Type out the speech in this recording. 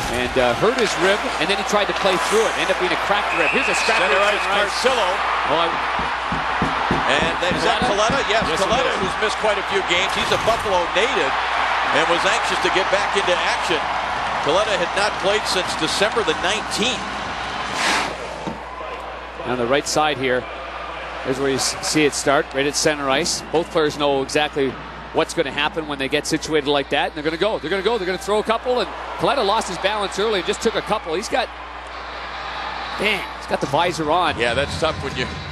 and hurt his rib, and then he tried to play through it. Ended up being a cracked rib. Here's a scrap Center ice, Carcillo. And then is that Kaleta? Yes, Kaleta, who's missed quite a few games. He's a Buffalo native and was anxious to get back into action. Kaleta had not played since December the 19th. On the right side here, here's where you see it start, right at center ice. Both players know exactly what's going to happen when they get situated like that. And they're going to go. They're going to throw a couple. And Kaleta lost his balance early and just took a couple. He's got the visor on. Yeah, that's tough when you